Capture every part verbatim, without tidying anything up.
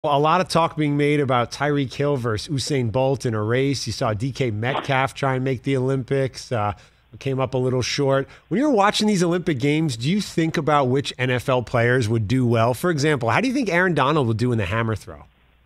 A lot of talk being made about Tyreek Hill versus Usain Bolt in a race. You saw D K Metcalf try and make the Olympics. Uh, came up a little short. When you're watching these Olympic Games, do you think about which N F L players would do well? For example, how do you think Aaron Donald will do in the hammer throw?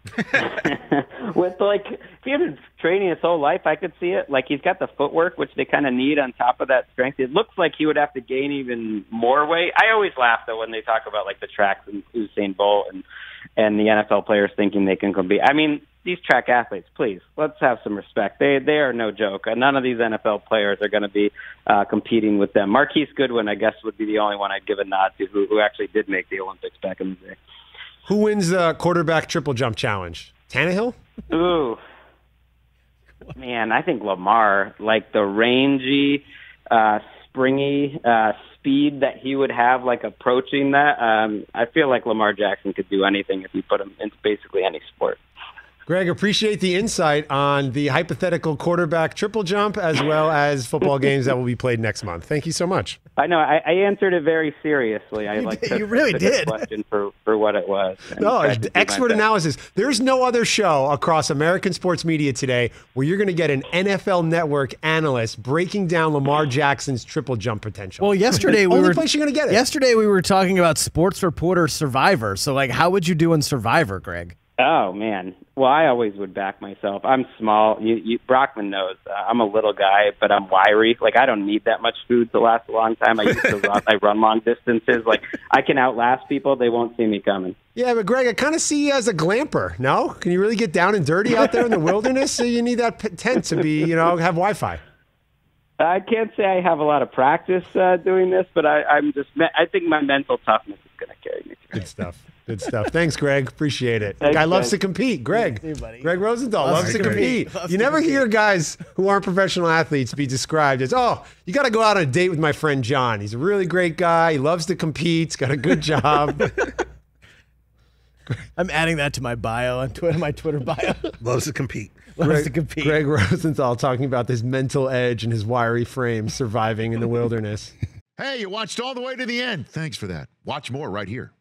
With like, if he had been training his whole life, I could see it. Like he's got the footwork, which they kind of need on top of that strength. It looks like he would have to gain even more weight. I always laugh though when they talk about like the tracks and Usain Bolt and and the N F L players thinking they can compete. I mean, these track athletes, please, let's have some respect. They they are no joke. None of these N F L players are going to be uh, competing with them. Marquise Goodwin, I guess, would be the only one I'd give a nod to who, who actually did make the Olympics back in the day. Who wins the quarterback triple jump challenge? Tannehill? Ooh. Man, I think Lamar, like the rangy, uh, springy uh, speed that he would have, like approaching that. Um, I feel like Lamar Jackson could do anything if you put him into basically any sport. Greg, appreciate the insight on the hypothetical quarterback triple jump as well as football games that will be played next month. Thank you so much. I know. I, I answered it very seriously. I you like did, to, you really to did. The question for, for what it was. No, expert analysis. There's no other show across American sports media today where you're going to get an N F L Network analyst breaking down Lamar Jackson's triple jump potential. Well, yesterday we Only were place you're going to get it. Yesterday we were talking about Sports Reporter Survivor. So, like, how would you do in Survivor, Greg? Oh, man. Well, I always would back myself. I'm small. You, you, Brockman knows. Uh, I'm a little guy, but I'm wiry. Like, I don't need that much food to last a long time. I used to run. I run long distances. Like, I can outlast people. They won't see me coming. Yeah, but Greg, I kind of see you as a glamper, no? Can you really get down and dirty out there in the wilderness? So you need that p- tent to be, you know, have Wi-Fi. I can't say I have a lot of practice uh, doing this, but I, I'm just, I think my mental toughness is going to carry me through. Good stuff. Good stuff. Thanks, Greg. Appreciate it. Thanks, Guy loves guys. to compete. Greg. You, buddy. Greg Rosenthal loves, Loves to to compete. compete. Loves You to never compete. hear guys who aren't professional athletes be described as, oh, you got to go out on a date with my friend John. He's a really great guy. He loves to compete. He's got a good job. I'm adding that to my bio on Twitter, my Twitter bio. Loves to compete. Loves Greg, to compete. Greg Rosenthal talking about this mental edge and his wiry frame surviving in the wilderness. Hey, you watched all the way to the end. Thanks for that. Watch more right here.